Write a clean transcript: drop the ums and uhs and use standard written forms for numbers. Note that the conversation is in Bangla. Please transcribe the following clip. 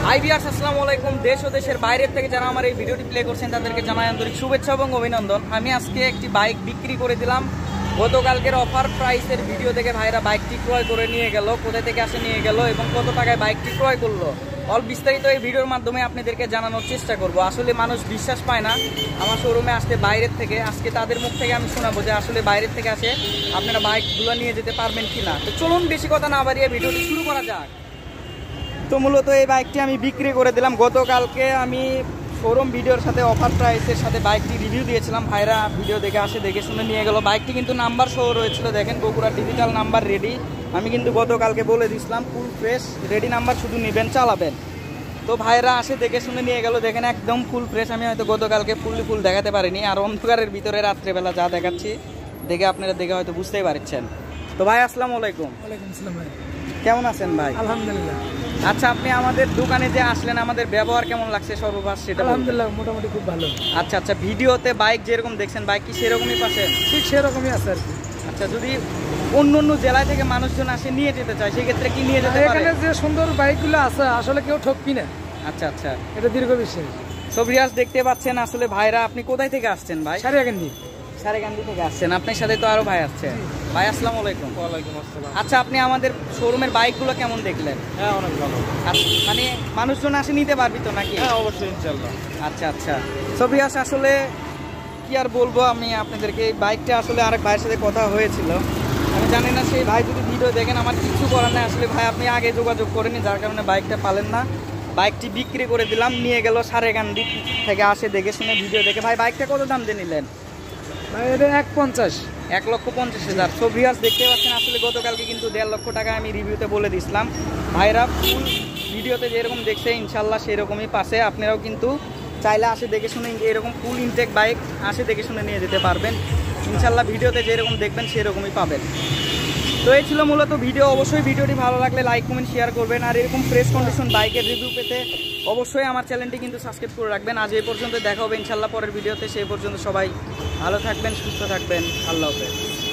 হাই ভিউয়ার্স, আসসালামু আলাইকুম। দেশ ও দেশের বাইরের থেকে যারা আমার এই ভিডিওটি প্লে করছেন তাদেরকে জানাই আন্তরিক শুভেচ্ছা এবং অভিনন্দন। আমি আজকে একটি বাইক বিক্রি করে দিলাম। গতকালকের অফার প্রাইসের ভিডিও থেকে ভাইরা বাইকটি ক্রয় করে নিয়ে গেল, কোথায় থেকে আসে নিয়ে গেল এবং কত টাকায় বাইকটি ক্রয় করলো, অল বিস্তারিত এই ভিডিওর মাধ্যমে আপনাদেরকে জানানোর চেষ্টা করব। আসলে মানুষ বিশ্বাস পায় না আমার শোরুমে আসতে বাইরের থেকে। আজকে তাদের মুখ থেকে আমি শোনাবো যে আসলে বাইরের থেকে আসে আপনারা বাইকগুলো নিয়ে যেতে পারবেন কিনা। তো চলুন বেশি কথা না বাড়িয়ে ভিডিওটি শুরু করা যাক। তো মূলত এই বাইকটি আমি বিক্রি করে দিলাম। গতকালকে আমি শোরুম ভিডিওর সাথে অফার প্রাইসের সাথে বাইকটি রিভিউ দিয়েছিলাম, ভাইরা ভিডিও দেখে আসে, দেখে শুনে নিয়ে গেল। বাইকটি কিন্তু নাম্বার সহ রয়েছিল, দেখেন বগুড়া ডিজিটাল নাম্বার রেডি। আমি কিন্তু গতকালকে বলে দিয়েছিলাম ফুল ফ্রেশ রেডি নাম্বার, শুধু নেবেন চালাবেন। তো ভাইরা আসে দেখে শুনে নিয়ে গেল, দেখেন একদম ফুল ফ্রেশ। আমি হয়তো গতকালকে ফুল দেখাতে পারিনি, আর অন্ধকারের ভিতরে রাত্রেবেলা যা দেখাচ্ছি দেখে আপনারা দেখে হয়তো বুঝতেই পারছেন। তো ভাই আসসালামু আলাইকুম। ওয়ালাইকুম আসসালাম ভাই, কেমন আছেন ভাই? আলহামদুলিল্লাহ। আচ্ছা, আপনি আমাদের দোকানে যে আসলেন, আমাদের ব্যবহার কেমন লাগছে সর্বপাশ সেটা? আলহামদুলিল্লাহ, মোটামুটি খুব ভালো। আচ্ছা আচ্ছা, ভিডিওতে বাইক যেরকম দেখছেন বাইক কি সেরকমই পাচ্ছেন? ঠিক সেরকমই আছে আর কি। আচ্ছা, যদি অন্য জেলা থেকে মানুষজন আসে নিয়ে যেতে চায় সেক্ষেত্রে কি নিয়ে যেতে পারে? এখানে যে সুন্দর বাইকগুলো আছে আসলে কেউ ঠকবি না। আচ্ছা আচ্ছা, এটা দীর্ঘ বিশ্বাস। সো ভিউয়ার্স, দেখতে পাচ্ছেন আসলে ভাইরা। আপনি কোথায় থেকে আসছেন ভাই? সারিয়াকান্দি। সারেগান্দি থেকে আসছেন। আপনার সাথে তো আরো ভাই আসছে। ভাই আসসালামু আলাইকুম। ওয়ালাইকুম আসসালাম। আচ্ছা, আপনি আমাদের শোরুমের বাইকগুলো কেমন দেখলেন? হ্যাঁ, অনেক ভালো। মানে মানুষজন আসে নিতে পারবি তো নাকি? হ্যাঁ, অবশ্যই, ইনশাআল্লাহ। আচ্ছা আচ্ছা, সো ভিউয়ার্স, আসলে কি আর বলবো আমি আপনাদেরকে। এই বাইকটা আসলে আরেক ভাইয়ের সাথে কথা হয়েছিল, আমি জানি না সেই ভাই যদি ভিডিও দেখেন, আমার কিছু করার নেই। আসলে ভাই আপনি আগে যোগাযোগ করেনি, যার কারণে বাইকটা পালেন না। বাইকটি বিক্রি করে দিলাম, নিয়ে গেল সারেগান্দি থেকে আসে দেখে শুনে ভিডিও দেখে। ভাই বাইকটা কত দাম দিয়ে নিলেন? ভাই এটা 1.50। 1,50,000। সো ভিউয়ার্স, দেখতে পাচ্ছেন আসলে গতকালকে কিন্তু 1.5 লক্ষ টাকা আমি রিভিউতে বলে দিয়েছিলাম। ভাইরা ফুল ভিডিওতে যেরকম দেখছে ইনশাল্লাহ সেরকমই পাশে। আপনারাও কিন্তু চাইলে আসে দেখে শুনে এরকম ফুল ইনটেক বাইক আসে দেখে শুনে নিয়ে যেতে পারবেন ইনশাল্লাহ। ভিডিওতে যেরকম দেখবেন সেরকমই পাবেন। তো এই ছিল মূলত ভিডিও। অবশ্যই ভিডিওটি ভালো লাগলে লাইক কমেন্ট শেয়ার করবেন, আর এরকম ফ্রেশ কন্ডিশন বাইকের রিভিউ পেতে অবশ্যই আমার চ্যানেলটি কিন্তু সাবস্ক্রাইব করে রাখবেন। আজ এই পর্যন্ত, দেখা হবে ইনশাল্লাহ পরের ভিডিওতে। সেই পর্যন্ত সবাই ভালো থাকবেন, সুস্থ থাকবেন। আল্লাহ হাফেজ।